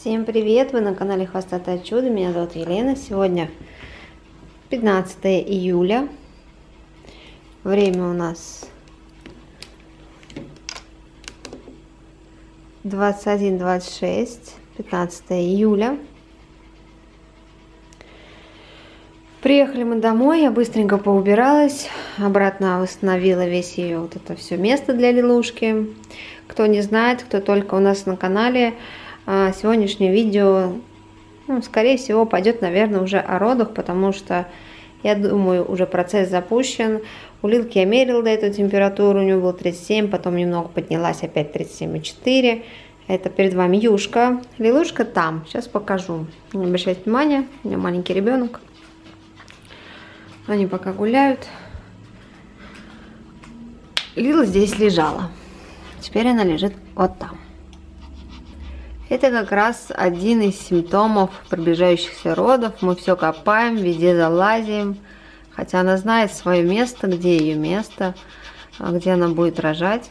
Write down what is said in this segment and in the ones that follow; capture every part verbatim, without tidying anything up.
Всем привет! Вы на канале Хвостатое Чудо. Меня зовут Елена. Сегодня пятнадцатое июля. Время у нас двадцать один двадцать шесть. пятнадцатое июля. Приехали мы домой, я быстренько поубиралась, обратно восстановила весь ее вот это все место для Лилушки. Кто не знает, кто только у нас на канале, сегодняшнее видео, ну, скорее всего, пойдет, наверное, уже о родах, потому что, я думаю, уже процесс запущен. У Лилки я мерила до эту температуру, у нее было тридцать семь, потом немного поднялась, опять тридцать семь и четыре. Это перед вами Юшка. Лилушка там, сейчас покажу. Не обращайте внимания, у меня маленький ребенок. Они пока гуляют. Лила здесь лежала. Теперь она лежит вот там. Это как раз один из симптомов приближающихся родов. Мы все копаем, везде залазим. Хотя она знает свое место, где ее место, где она будет рожать.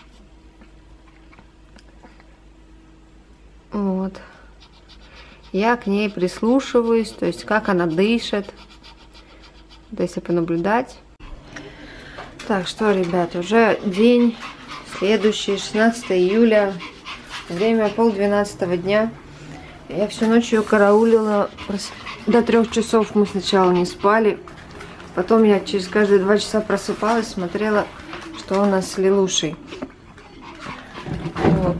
Вот. Я к ней прислушиваюсь, то есть как она дышит. То есть понаблюдать. Так, что, ребят, уже день следующий, шестнадцатое июля. Время полдвенадцатого дня. Я всю ночь ее караулила. До трех часов мы сначала не спали. Потом я через каждые два часа просыпалась, смотрела, что у нас с Лилушей. Вот.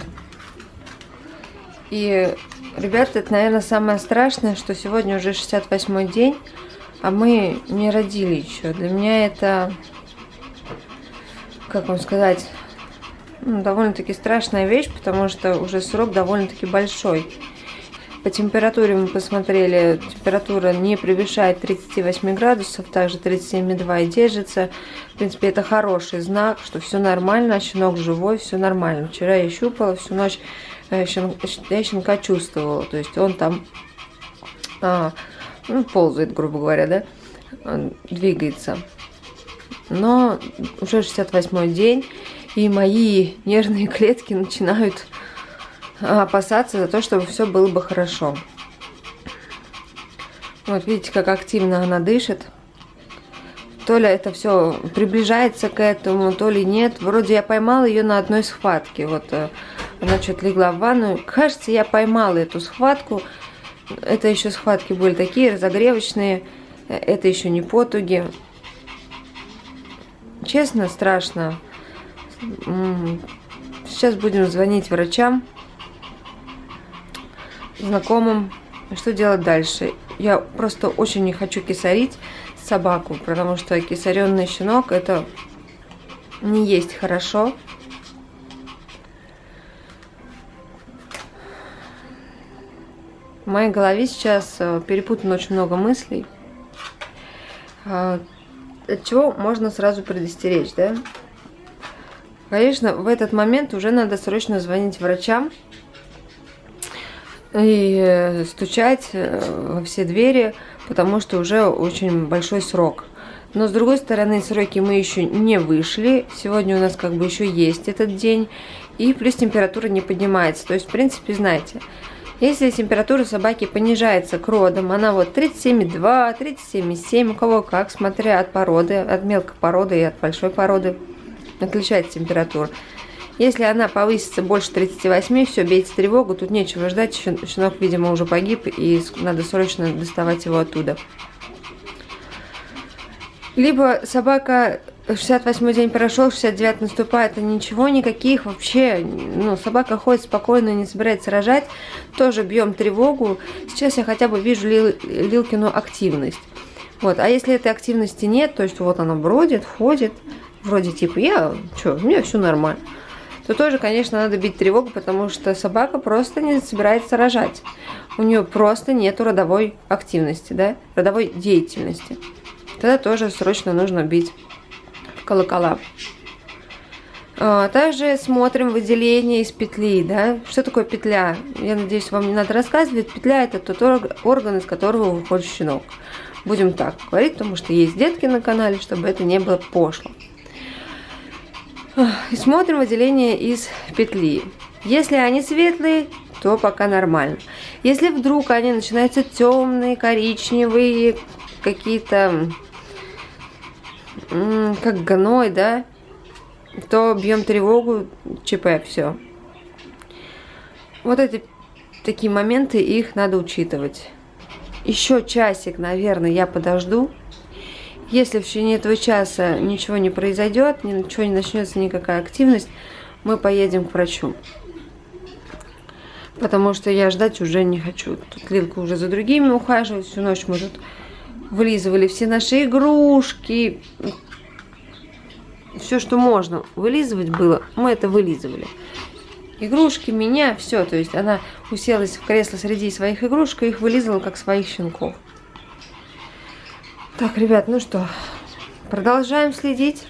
И, ребята, это, наверное, самое страшное, что сегодня уже шестьдесят восьмой день, а мы не родили еще. Для меня это, как вам сказать, ну, довольно-таки страшная вещь, потому что уже срок довольно-таки большой. По температуре мы посмотрели, температура не превышает тридцати восьми градусов, также тридцать семь и два и держится. В принципе, это хороший знак, что все нормально, щенок живой, все нормально. Вчера я щупала всю ночь, я щенка чувствовала, то есть он там а, ну, ползает, грубо говоря, да, он двигается. Но уже шестьдесят восьмой день, и мои нервные клетки начинают опасаться за то, чтобы все было бы хорошо. Вот видите, как активно она дышит. То ли это все приближается к этому, то ли нет. Вроде я поймала ее на одной схватке. Вот она что-то легла в ванну. Кажется, я поймала эту схватку. Это еще схватки были такие разогревочные. Это еще не потуги. Честно, страшно. Сейчас будем звонить врачам, знакомым. Что делать дальше? Я просто очень не хочу кесарить собаку, потому что кесаренный щенок — это не есть хорошо. В моей голове сейчас перепутано очень много мыслей. От чего можно сразу предостеречь, да? Конечно, в этот момент уже надо срочно звонить врачам и стучать во все двери, потому что уже очень большой срок. Но с другой стороны, сроки мы еще не вышли. Сегодня у нас как бы еще есть этот день. И плюс температура не поднимается. То есть, в принципе, знаете, если температура собаки понижается к родам, она вот тридцать семь и два, тридцать семь и семь, у кого как, смотря от породы, от мелкой породы и от большой породы, отличается температура. Если она повысится больше тридцати восьми, все, бейте тревогу, тут нечего ждать, щенок, видимо, уже погиб, и надо срочно доставать его оттуда. Либо собака, шестьдесят восьмой день прошел, шестьдесят девятый наступает, и ничего, никаких вообще, ну, собака ходит спокойно, не собирается рожать, тоже бьем тревогу. Сейчас я хотя бы вижу Лил, Лилкину активность. Вот, а если этой активности нет, то есть вот она бродит, ходит, вроде типа, я, что, у меня все нормально, то тоже, конечно, надо бить тревогу, потому что собака просто не собирается рожать. У нее просто нету родовой активности, да, родовой деятельности. Тогда тоже срочно нужно бить в колокола. А, также смотрим выделение из петли, да. Что такое петля? Я надеюсь, вам не надо рассказывать. Петля — это тот орган, из которого выходит щенок. Будем так говорить, потому что есть детки на канале, чтобы это не было пошло. И смотрим выделение из петли. Если они светлые, то пока нормально. Если вдруг они начинаются темные, коричневые, какие-то, как гной, да, то бьем тревогу, ЧП, все. Вот эти такие моменты, их надо учитывать. Еще часик, наверное, я подожду. Если в течение этого часа ничего не произойдет, ничего не начнется, никакая активность, мы поедем к врачу. Потому что я ждать уже не хочу. Тут Лилка уже за другими ухаживает. Всю ночь мы тут вылизывали все наши игрушки. Все, что можно вылизывать было, мы это вылизывали. Игрушки, меня, все. То есть она уселась в кресло среди своих игрушек и их вылизывала, как своих щенков. Так, ребят, ну что, продолжаем следить.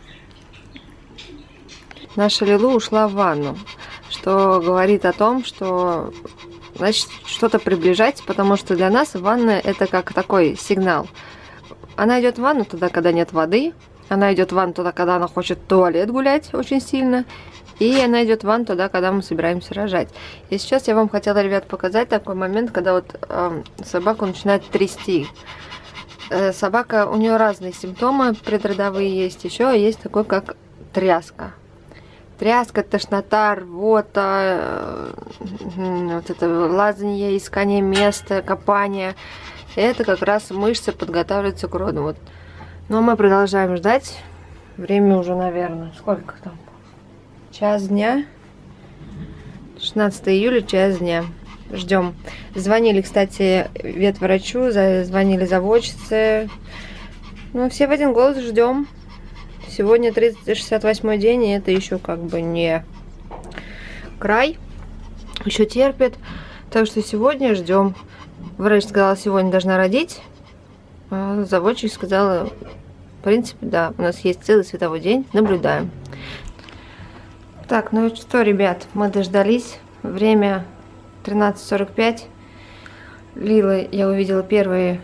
Наша Лилу ушла в ванну, что говорит о том, что, значит, что-то приближается, потому что для нас ванна это как такой сигнал. Она идет в ванну тогда, когда нет воды, она идет в ванну тогда, когда она хочет в туалет гулять очень сильно, и она идет в ванну тогда, когда мы собираемся рожать. И сейчас я вам хотела, ребят, показать такой момент, когда вот э, собаку начинает трясти. Э, собака, у нее разные симптомы предродовые есть, еще есть такой, как тряска. Тряска, тошнота, рвота, вот это лазанье, искание места, копание. Это как раз мышцы подготавливаются к роду. Вот. Но мы продолжаем ждать. Время уже, наверное, сколько там? Час дня. шестнадцатое июля, час дня. Ждем. Звонили, кстати, ветврачу, звонили заводчице. Ну, все в один голос ждем. Сегодня тридцать шестьдесят восьмой день, и это еще как бы не край. Еще терпит. Так что сегодня ждем. Врач сказала, сегодня должна родить. А заводчик сказала, в принципе, да, у нас есть целый световой день, наблюдаем. Так, ну что, ребят, мы дождались. Время тринадцать сорок пять. Лилы я увидела первые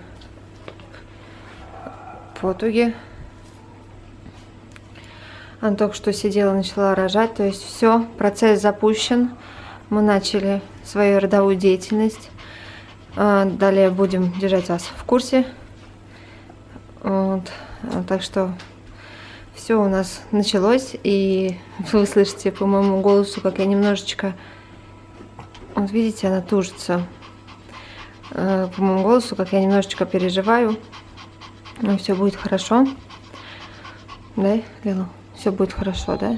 потуги. Она только что сидела, начала рожать. То есть все, процесс запущен. Мы начали свою родовую деятельность. Далее будем держать вас в курсе. Вот. Так что все у нас началось. И вы слышите по моему голосу, как я немножечко... Вот видите, она тужится. По моему голосу, как я немножечко переживаю. Но все будет хорошо. Да, Лилу? Все будет хорошо, да?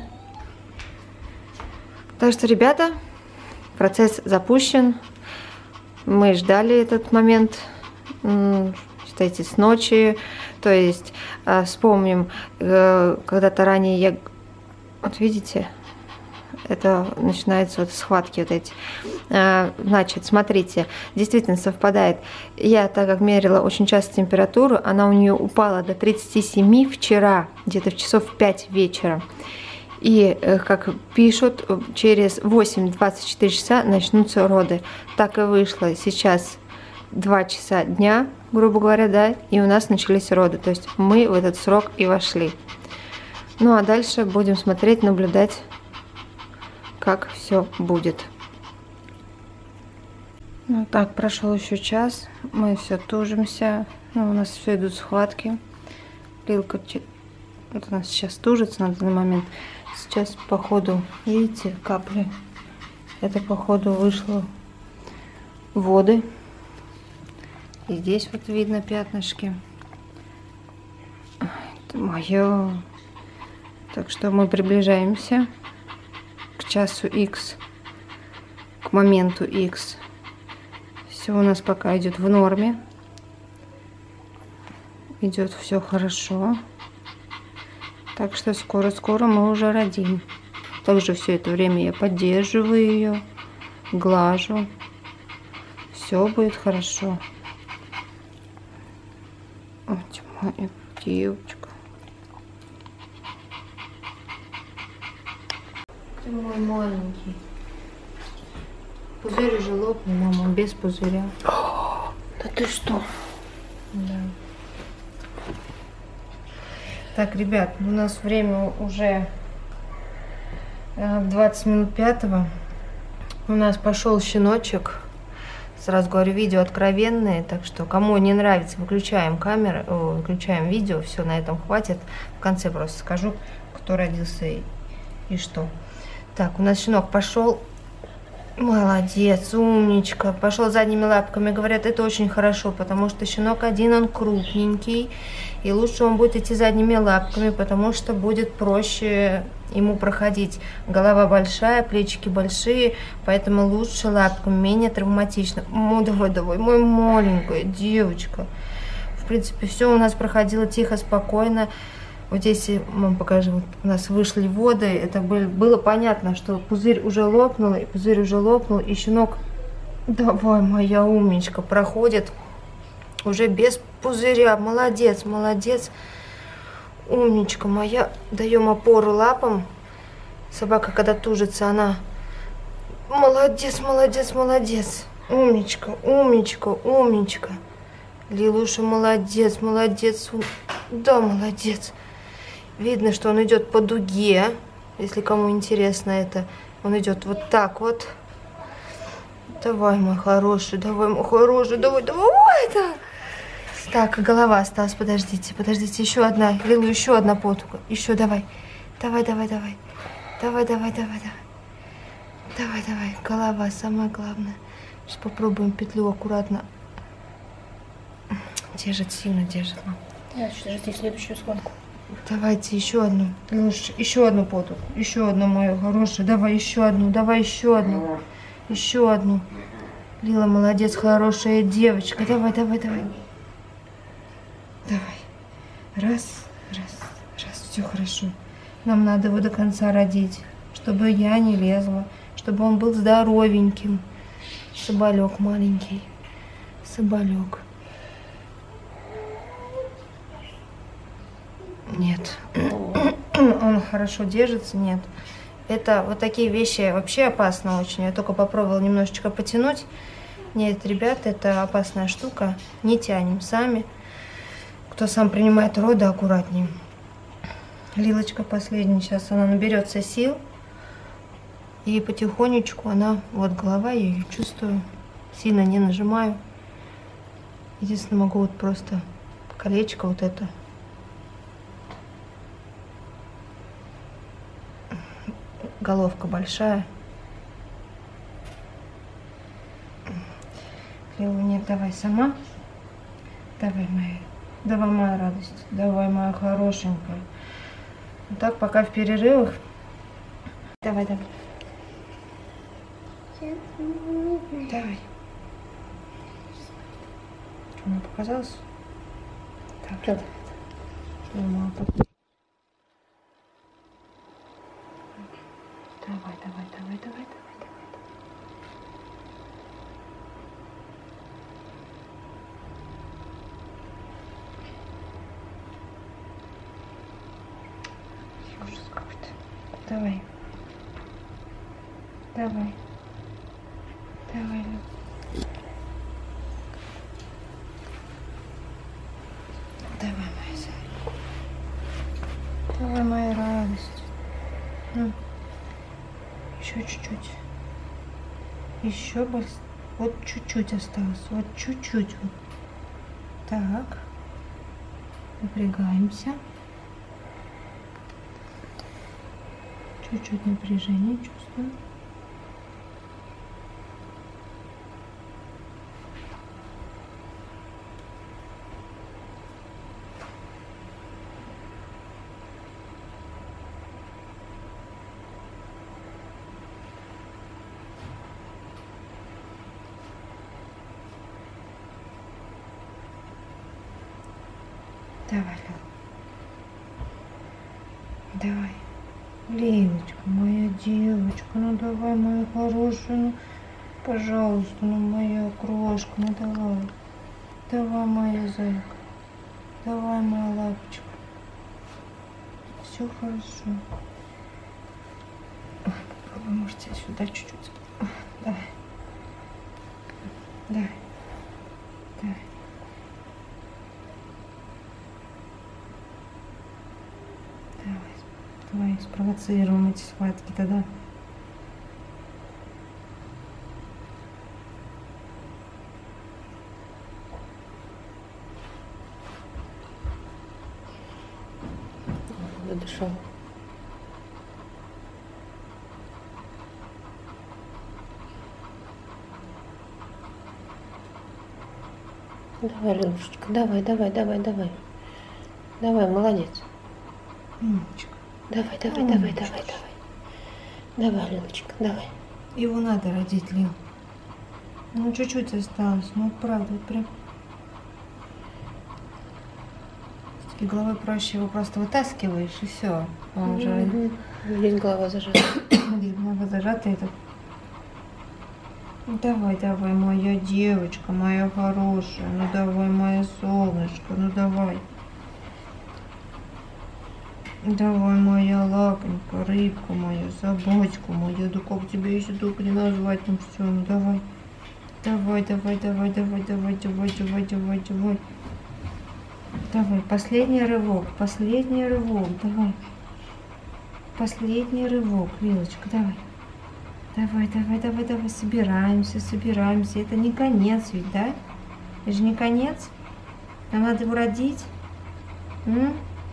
Так что, ребята, процесс запущен. Мы ждали этот момент, считайте, с ночи. То есть, вспомним, когда-то ранее я... Вот видите, это начинаются вот схватки вот эти. Значит, смотрите, действительно совпадает. Я, так как мерила очень часто температуру, она у нее упала до тридцати семи вчера, где-то в часов пять вечера. И, как пишут, через восемь-двадцать четыре часа начнутся роды. Так и вышло. Сейчас два часа дня, грубо говоря, да, и у нас начались роды. То есть мы в этот срок и вошли. Ну, а дальше будем смотреть, наблюдать, как все будет. Ну, так, прошел еще час. Мы все тужимся. Ну, у нас все идут схватки. Лилка вот у нас сейчас тужится на данный момент. Сейчас, походу, видите, капли. Это, походу, вышло воды. И здесь вот видно пятнышки. Это мое. Так что мы приближаемся к часу X, к моменту X. Все у нас пока идет в норме. Идет все хорошо. Так что скоро-скоро мы уже родим. Также все это время я поддерживаю ее, глажу. Все будет хорошо. Вот моя девочка. Ты мой маленький. Пузырь уже лопнул, мама, без пузыря. О, да ты что? Да. Так, ребят, у нас время уже двадцать минут пятого. У нас пошел щеночек. Сразу говорю, видео откровенные, так что кому не нравится, выключаем камеру, о, выключаем видео, все, на этом хватит. В конце просто скажу, кто родился и, и что. Так, у нас щенок пошел. Молодец, умничка. Пошел задними лапками. Говорят, это очень хорошо, потому что щенок один, он крупненький. И лучше он будет идти задними лапками, потому что будет проще ему проходить. Голова большая, плечики большие, поэтому лучше лапками, менее травматично. О, давай, давай, моя маленькая девочка. В принципе, все у нас проходило тихо, спокойно. Вот здесь, мам, покажи, вот у нас вышли воды, это было, было понятно, что пузырь уже лопнул, и пузырь уже лопнул, и щенок, давай, моя умничка, проходит уже без пузыря, молодец, молодец, умничка моя, даем опору лапам, собака, когда тужится, она, молодец, молодец, молодец, умничка, умничка, умничка, Лилуша, молодец, молодец, да, молодец. Видно, что он идет по дуге, если кому интересно это. Он идет вот так вот. Давай, мой хороший, давай, мой хороший, давай, давай. Это. Так, голова осталась, подождите, подождите, еще одна. Лилу, еще одна потуга. Еще давай. Давай, давай, давай. Давай, давай, давай, давай. Давай, давай, голова, самое главное. Сейчас попробуем петлю аккуратно. Держит, сильно держит, мам. Да, жди следующую схватку. Давайте еще одну. Еще одну потугу. Еще одну, мою хорошую. Давай еще одну. Давай еще одну. Еще одну. Лила, молодец, хорошая девочка. Давай, давай, давай. Давай. Раз, раз, раз. Все хорошо. Нам надо его до конца родить, чтобы я не лезла, чтобы он был здоровеньким. Соболек маленький. Соболек. Нет, он хорошо держится, нет. Это вот такие вещи вообще опасно очень. Я только попробовала немножечко потянуть. Нет, ребят, это опасная штука. Не тянем сами. Кто сам принимает роды, аккуратнее. Лилочка последняя, сейчас она наберется сил. И потихонечку она, вот голова, я ее чувствую. Сильно не нажимаю. Единственное, могу вот просто колечко вот это. Головка большая. Лилу, нет, давай сама. Давай, моя. Давай, моя радость. Давай, моя хорошенькая. Вот так, пока в перерывах. Давай, давай. Давай. Что, мне показалось? Так. Мама, Давай, давай, давай, давай, давай, давай. Ужас какой-то. Давай. Давай. Давай. Давай, моя зайка. Давай, моя радость. Ну. Еще чуть-чуть. Еще больше. Вот чуть-чуть осталось. Вот чуть-чуть. Вот. Так. Напрягаемся. Чуть-чуть напряжение чувствую. Давай, Лил. Давай. Лилочка, моя девочка, ну давай, моя хорошая, ну, пожалуйста, ну моя крошка, ну давай. Давай, моя зайка. Давай, моя лапочка. Все хорошо. Попробуй, можете сюда чуть-чуть. Давай. Давай. Давай. Давай спровоцируем эти схватки тогда. задышал. Давай, Ленушечка, давай, давай, давай, давай. Давай, молодец. Умничка. Давай, давай, Умничка. давай, давай, давай. Давай, Леночка, давай. Его надо родить, Лил. Ну, чуть-чуть осталось. Ну, правда, вот прям. С такой головой проще его просто вытаскиваешь, и все. Он уже... Угу. Здесь голова зажата. Здесь голова зажата, это... Давай, давай, моя девочка, моя хорошая. Ну, давай, моя солнышко, ну, давай. Давай, моя лапонька, рыбка моя, собачка моя. Да как тебя еще только не назвать, ну все, ну давай. Давай, давай, давай, давай, давай, давай, давай, давай, давай. Давай, последний рывок, последний рывок, давай. Последний рывок, Лилочка, давай. Давай, давай, давай, давай, собираемся, собираемся. Это не конец ведь, да? Это же не конец. Нам надо его родить. М?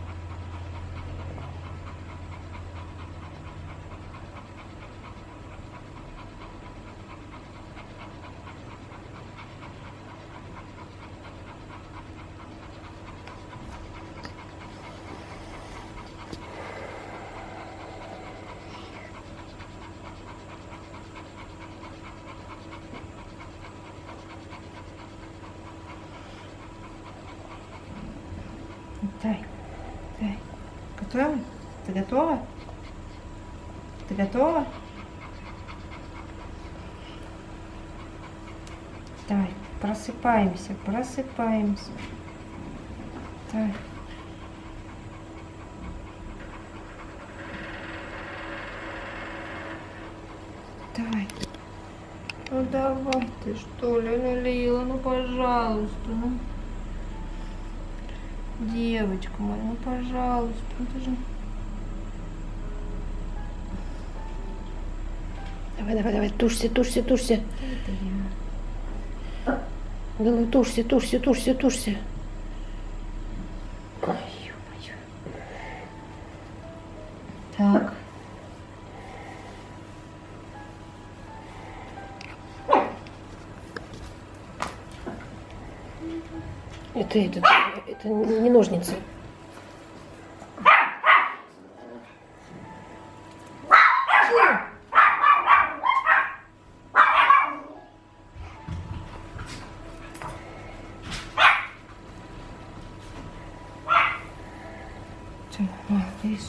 Дай, дай. Готова? Ты готова? Ты готова? Давай, просыпаемся, просыпаемся. Давай. Давай. Ну давай ты что ли, ну Лила, ну пожалуйста, ну. Девочка моя, ну пожалуйста, ну ты же... Давай, давай, давай, тушься, тушься, тушься. Это я. Да ну тушься, тушься, тушься, тушься. Ой, ё-моё. Так. Это, это, это не ножницы. Все, на, видишь?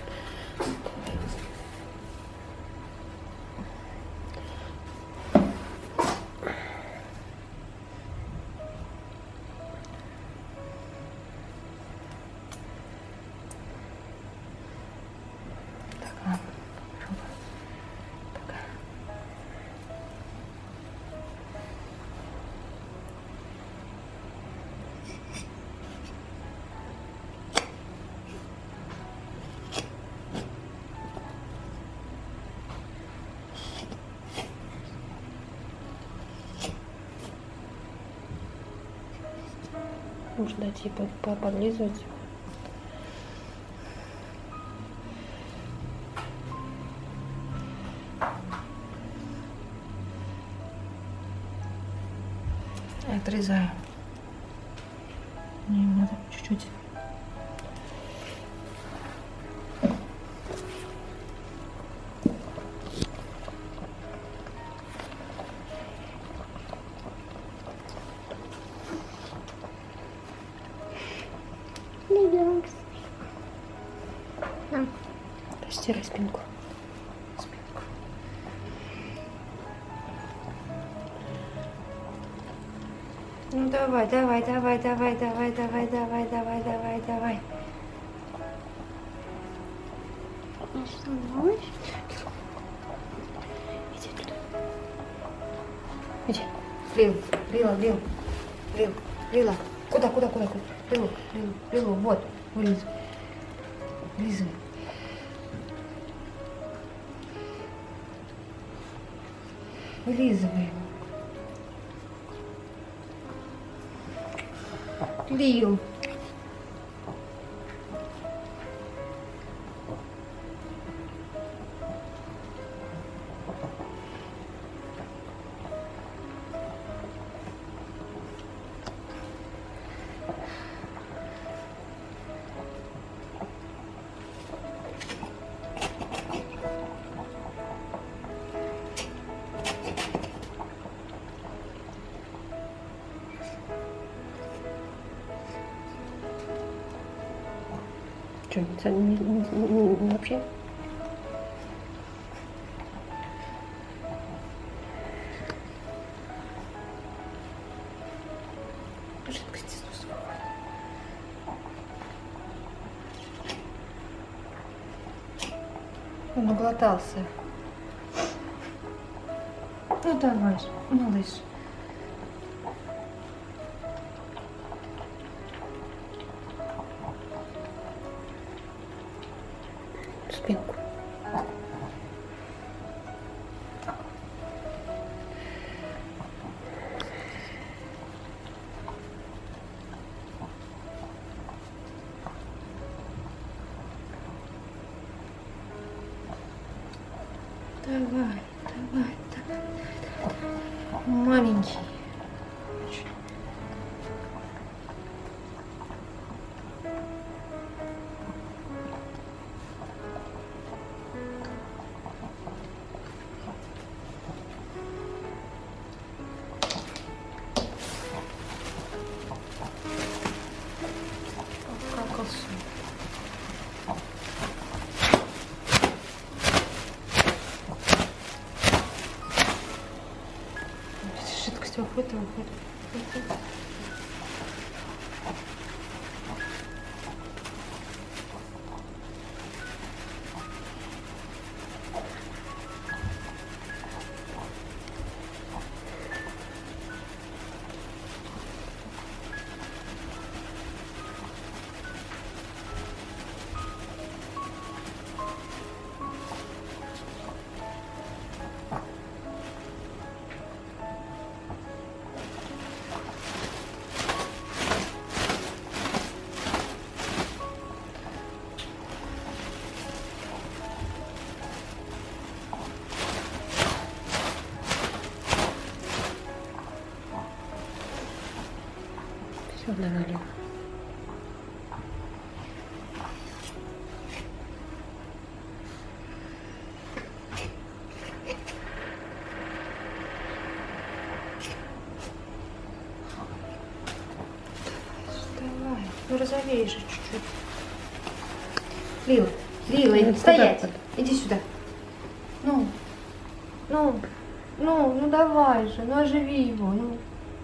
Можно типа подлизывать. Отрезаю. Мне надо чуть-чуть. Постирай спинку. Спинку. Ну давай, давай, давай, давай, давай, давай, давай, давай, давай, давай. Иди туда. Иди. Лил, Лила, Лил, Лил, Лила. Куда, куда, куда, куда? Лилу, Лилу, Лилу, вот, вылизывай. Вылизывай. Вылизывай его. Лил. Что, не, не, не, не вообще? Жидкости снова. Он углотался. Ну давай, малыш. Спинку. Давай, давай, давай, давай. Маленький. Покакался. Жидкость выходит, выходит, выходит. Все, навалил. Давай, ну разовей же чуть-чуть. Лила, Лила, Ну, иди, стоять. куда? Иди сюда. Ну, ну, ну, ну давай же, ну оживи его, ну.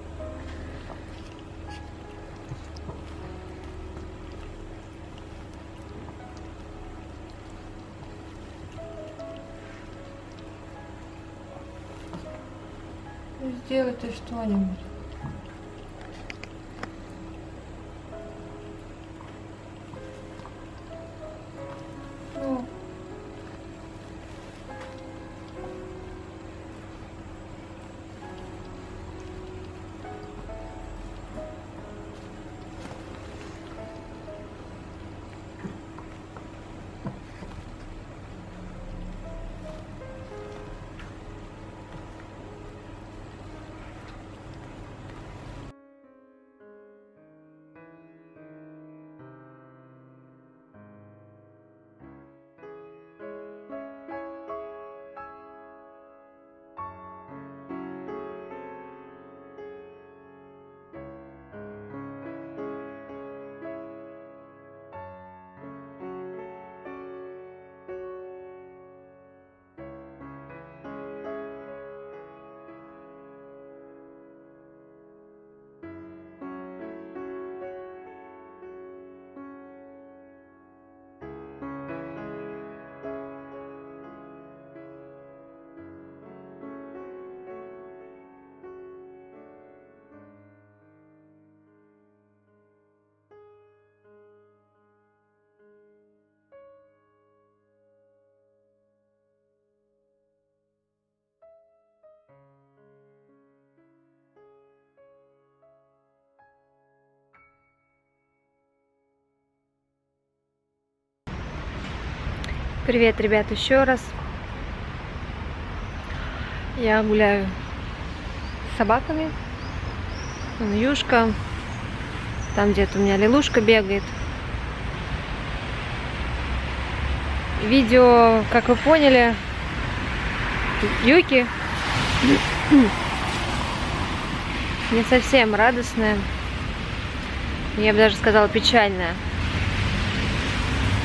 Ну, сделай ты что-нибудь. Ну. Привет, ребят, еще раз. Я гуляю с собаками. Вон Юшка. Там где-то у меня Лилушка бегает. Видео, как вы поняли, Юки не совсем радостное. Я бы даже сказала, печальное.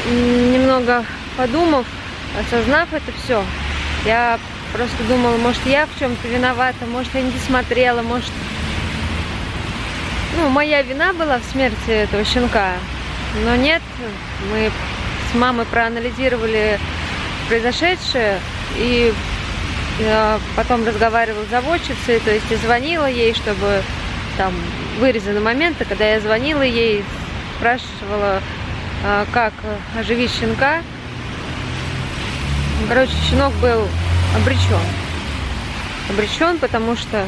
немного подумав, осознав это все, я просто думала, может, я в чем-то виновата, может, я не досмотрела, может, ну, моя вина была в смерти этого щенка. Но нет, мы с мамой проанализировали произошедшее, и я потом разговаривала с заводчицей, то есть я звонила ей, чтобы там вырезаны моменты, когда я звонила ей, спрашивала, как оживить щенка. Короче, щенок был обречен. Обречен, потому что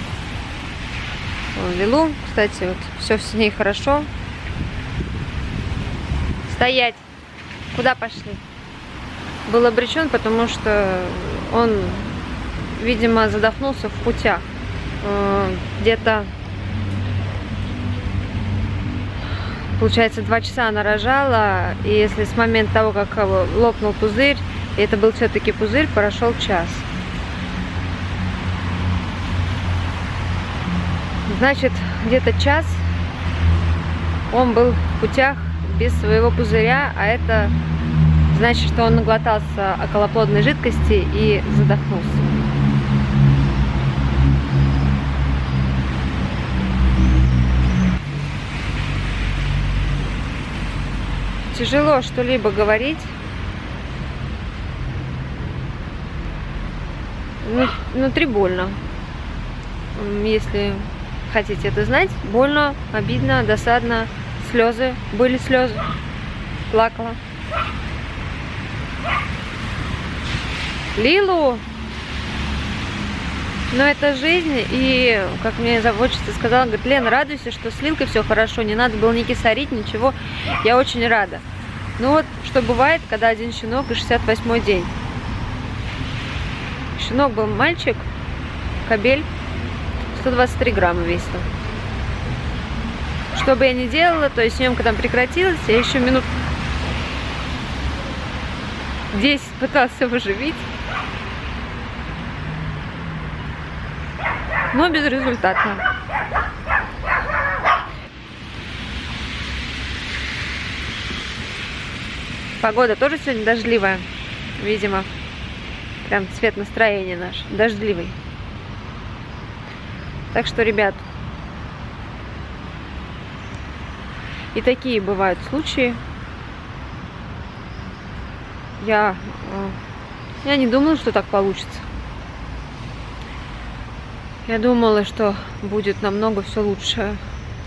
Лилу, кстати, вот все с ней хорошо. Стоять! Куда пошли? Был обречен, потому что он, видимо, задохнулся в путях. Где-то, получается, два часа она рожала, и если с момента того, как лопнул пузырь, и это был все-таки пузырь, прошел час. Значит, где-то час он был в путях без своего пузыря, а это значит, что он наглотался околоплодной жидкости и задохнулся. Тяжело что-либо говорить. Внутри больно. Если хотите это знать, больно, обидно, досадно, слезы. Были слезы. Плакала. Лилу! Но это жизнь, и, как мне заводчица сказала, говорит, Лена, радуйся, что с Лилкой все хорошо, не надо было ни кисарить, ничего, я очень рада. Ну вот, что бывает, когда один щенок и шестьдесят восьмой день. Щенок был мальчик, кобель, сто двадцать три грамма весил. Что бы я ни делала, то есть съемка там прекратилась, я еще минут десять пыталась его оживить. Но безрезультатно. Погода тоже сегодня дождливая, видимо. Прям цвет настроения наш, дождливый. Так что, ребят, и такие бывают случаи. Я, я не думала, что так получится. Я думала, что будет намного все лучше.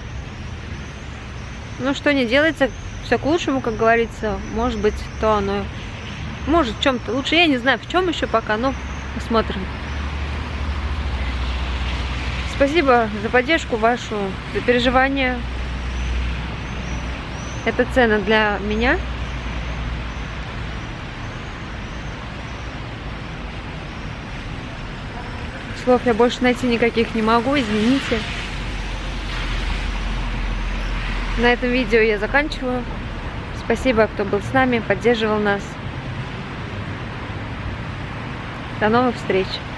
Ну, что не делается, все к лучшему, как говорится. Может быть, то оно может в чем-то лучше. Я не знаю, в чем еще пока, но посмотрим. Спасибо за поддержку вашу, за переживания. Это ценно для меня. Слов я больше найти никаких не могу, извините. На этом видео я заканчиваю. Спасибо, кто был с нами, поддерживал нас. До новых встреч!